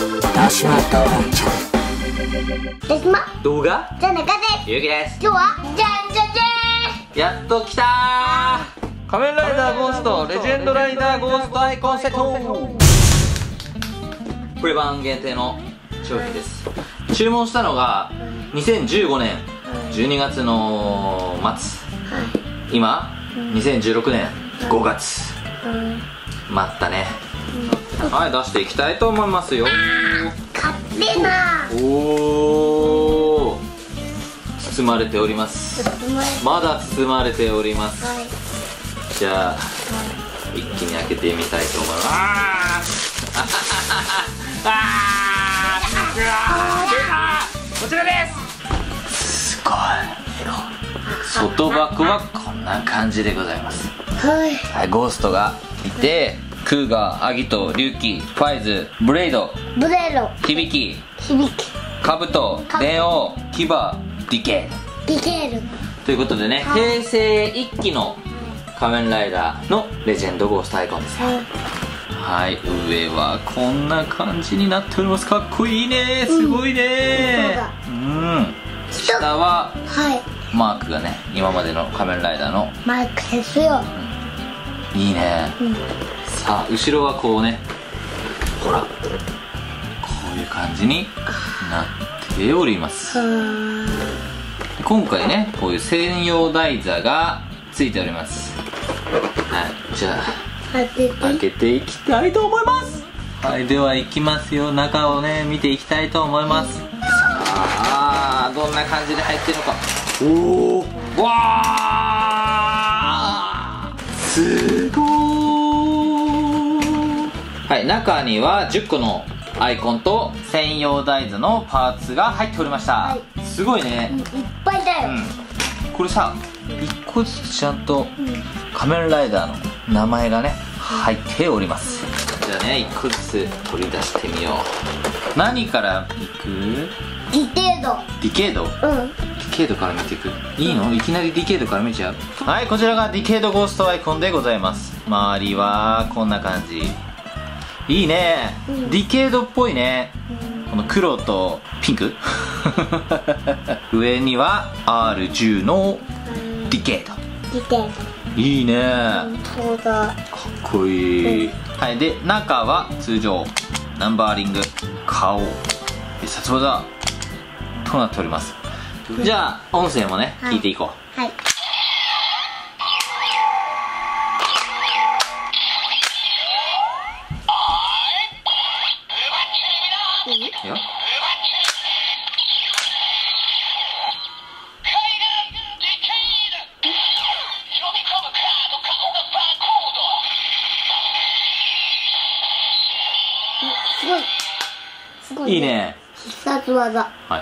田島とワンちゃん。 田島動画じゃあ中です。 ゆうきです。 今日はじゃんじゃんじゃやっと来たー。仮面ライダーゴーストレジェンドライダーゴーストアイコンセット、プレ版限定の商品です。注文したのが2015年12月の末、今2016年5月、待ったね。はい、出していきたいと思いますよ。 買ってな。 おー、包まれております。まだ包まれております。 はい。 じゃあ一気に開けてみたいと思います。出た、こちらです。すごい。外箱はこんな感じでございます。 はいはい、ゴーストがいて、クーガー、アギト、リュウキ、ファイズ、ブレイド、 ブレロ響き、 響きカブト、電王、キバ、ディケディケール。 ーということでね、平成1期の仮面ライダーのレジェンドゴーストアイコンですよ。はい、上はこんな感じになっております。かっこいいね、すごいね。下ははいマークがね、今までの仮面ライダーのマイクですよ。 いいね。さあ後ろはこうね、ほらこういう感じになっております。今回ね、こういう専用台座がついております。はい、じゃあ開けていきたいと思います。はい、では行きますよ。中をね見ていきたいと思います。さあどんな感じで入ってるのか。おお、わあ、すごー。はい、中には10個のアイコンと専用台座のパーツが入っておりました。 はい、 すごいね。 いっぱいだよ。 これさ、1個ずつちゃんと仮面ライダーの名前がね入っております。じゃあね、1個ずつ取り出してみよう。何からいく？ ディケード。 ディケード？ディケードから見ていく？いいの？いきなりディケードから見ちゃう？はい、こちらがディケードゴーストアイコンでございます。周りはこんな感じ。いいね、ディケードっぽいね。この黒とピンク上には R10 のディケード。 ディケード。 いいね、 そうだ。 かっこいい。はい、で中は通常ナンバーリング、顔、必殺技となっております。じゃあ音声もね、聞いていこう。 はい。 いいよ。 すごい。すごい。 いいね。 必殺技。 はい。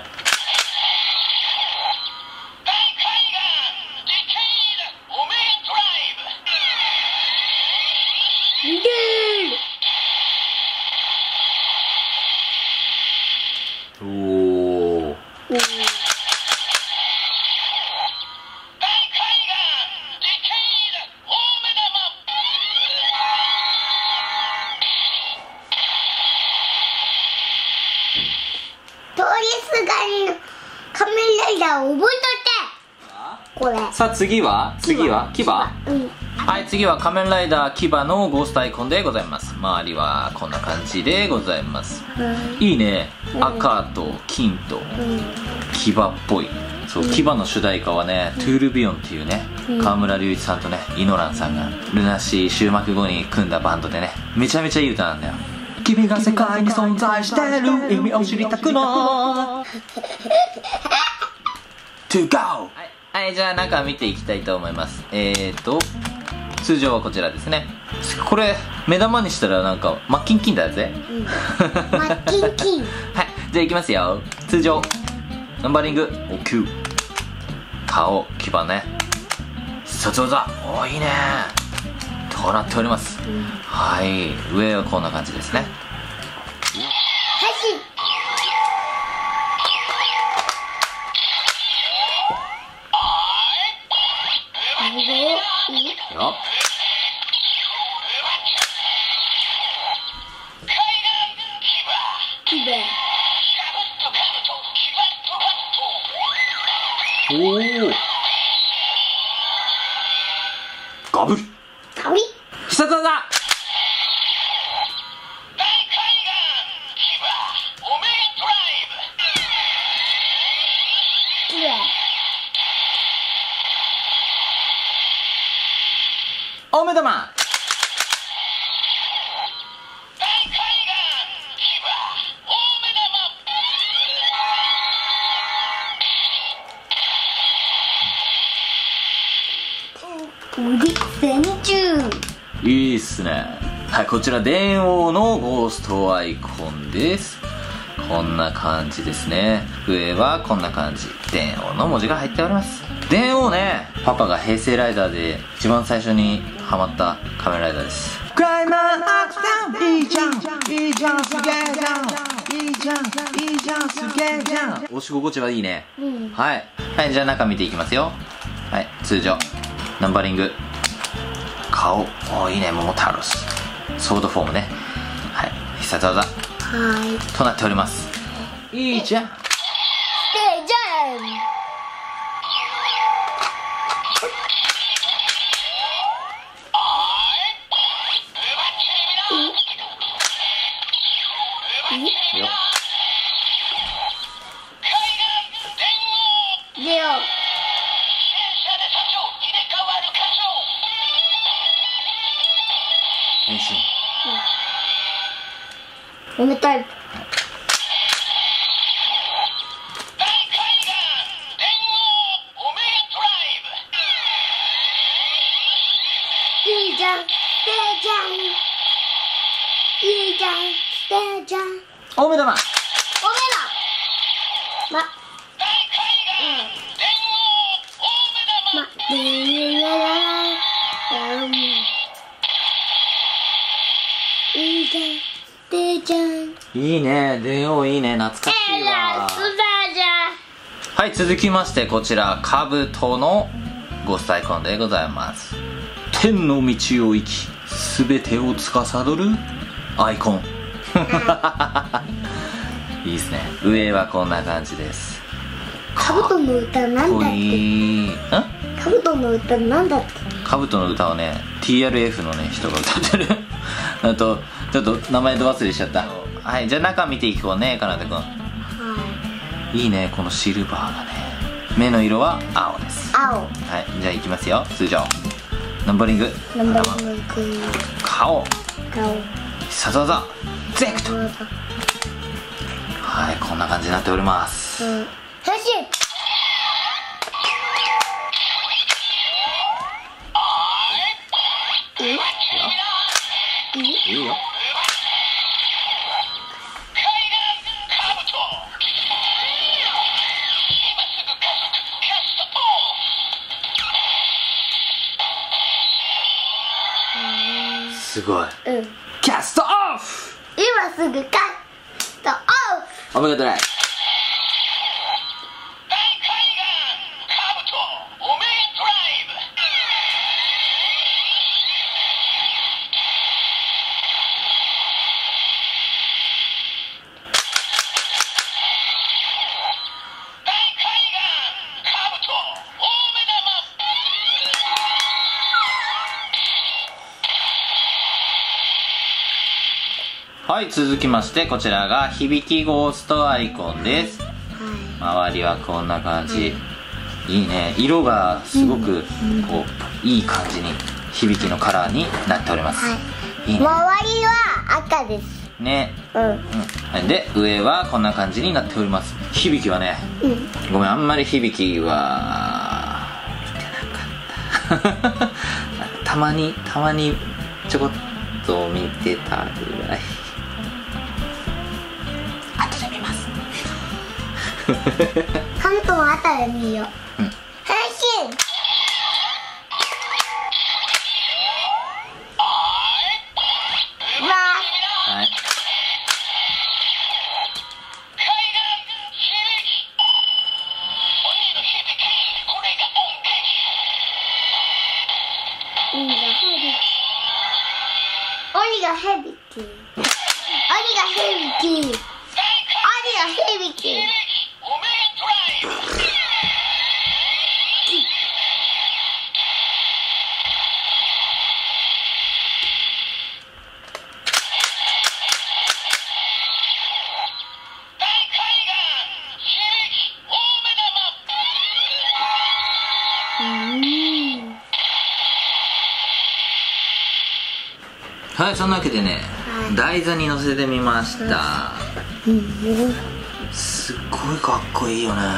おお。 通りすがりの仮面ライダーを覚えといて。これ。 さあ次はキバ。はい、次は仮面ライダーキバのゴーストアイコンでございます。周りはこんな感じでございます。いいね、赤と金とキバっぽい。そう、キバの主題歌はね、トゥールビヨンっていうね、河村隆一さんとね、イノランさんがルナシー終幕後に組んだバンドでね、めちゃめちゃいい歌なんだよ。君が世界に存在してる意味を知りたくないTo go! はい、じゃあ中見ていきたいと思います。通常はこちらですね。これ目玉にしたらなんかマッキンキンだぜ。 マッキンキン。 はい、じゃあいきますよ。通常ナンバリング、お9、顔、牙ね、必殺技、おいいねとなっております。はい、上はこんな感じですね。よきれい。 おお、ガブリかび。 必殺技。 きれい。 大目玉。 戦中。 いいっすね。はい、こちら電王のゴーストアイコンです。こんな感じですね。上はこんな感じ、電王の文字が入っております。電王ね、パパが平成ライダーで一番最初にハマった仮面ライダーです。クライマーアクター、いいじゃんいいじゃん、すげえじゃん、いいじゃんいいじゃん、すげえじゃん。押し心地はいいね。はいはい、じゃあ中見ていきますよ。はい、通常ナンバリング、顔、お、いいね、桃太郎ス、ソードフォームね。はい、必殺技となっております。いいじゃん。 でじゃん。 よでよ。 変身。 おめたい。いいじゃん。でじゃん。いいじゃん。でじゃん。 大目玉。 おめだ。ま。いいじゃん。でじゃん。 いいね、電王いいね、懐かしいわ。 スだじゃん。 はい、続きましてこちらカブトのゴーストアイコンでございます。天の道を行き全てを司るアイコン。いいですね。上はこんな感じです。 カブトの歌なんだっかっこけ。 いい。 カブトの歌なんだっけ。 カブトの歌をね TRF のね人が歌ってる。あとちょっと名前ど忘れしちゃった。はい、じゃあ中見ていこうね、かなたくん。いいね、このシルバーがね。目の色は青です。 青。 はい、じゃあいきますよ。通常ナンバリング、 ナンバリング。 顔、 顔。 必殺技ゼクト。はい、こんな感じになっております。 変身。 いいよ。すごい。キャストオフ。 今すぐカットオフ。 おめでとう。はい、続きましてこちらが響きゴーストアイコンです。周りはこんな感じ。いいね、色がすごくこういい感じに響きのカラーになっております。いいね。 周りは赤ですね。はい、で上はこんな感じになっております。響きはね、ごめん、あんまり響きは見てなかった。たまにちょこっと見てたぐらい。後で見ます。 関東あたり見よう。変身。 はい。 鬼が響き。鬼が響き。 はい、そんなわけでね、 はい台座に乗せてみました。 うんすっごいかっこいいよね。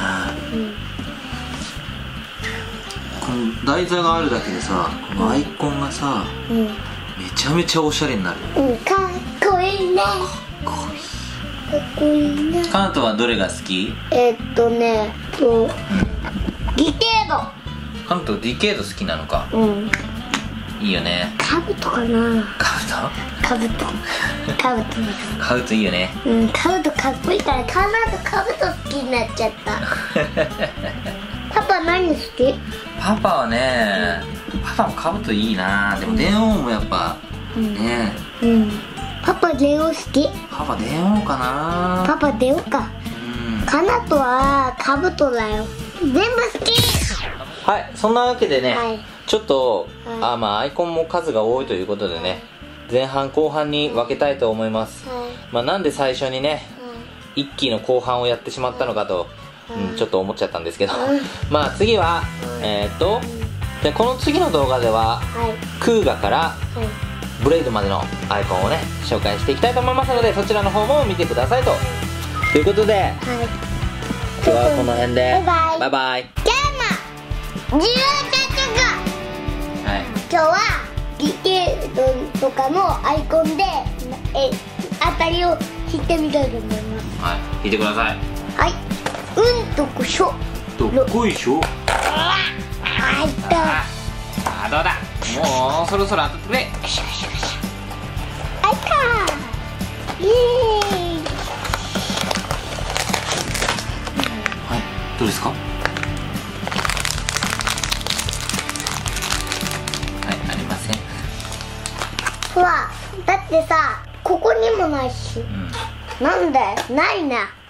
この台座があるだけでさ、このアイコンがさ、 うんめちゃめちゃおしゃれになる。 うん、かっこいいね。 かっこいい。 かっこいいね。 カナトはどれが好き？ ディケーカナトディケード好きなのか。 ド。うん。 いいよね。 カブトかな。 カブト？ カブト。カブト。 カブトいいよね。 うん、カブトかっこいいから、カブト好きになっちゃった。パパ何好き？ パパはね、パパもカブトいいな。でも電王もやっぱ、ね。 うん。パパ電王好き？ パパ電王かな。 パパ電王か。 うん。 カナトはカブトだよ。全部好き。 はい、そんなわけでね、 はいちょっと、 はいまあアイコンも数が多いということでね、前半後半に分けたいと思います。まあなんで最初にね、一期の後半をやってしまったのかと、ちょっと思っちゃったんですけど、まあ次は、でこの次の動画では、 はいクーガからはいブレイドまでのアイコンをね紹介していきたいと思いますので、そちらの方も見てくださいということで、 はい。 今日はこの辺でバイバイバイバイ。 じゃあまあ、 はい、 今日はディケードとかのアイコンであたりを引いてみたいと思います。 はい、引いてください。 はい、うんとこしょ。 どっこいしょ。 あいた。 あ、どうだ。もうそろそろ当たってくれ。 あいた。イエーイ。 はい、どうですか。はい、ありません。 ほら、だってさ、ここにもないし。なんだよ、ないな。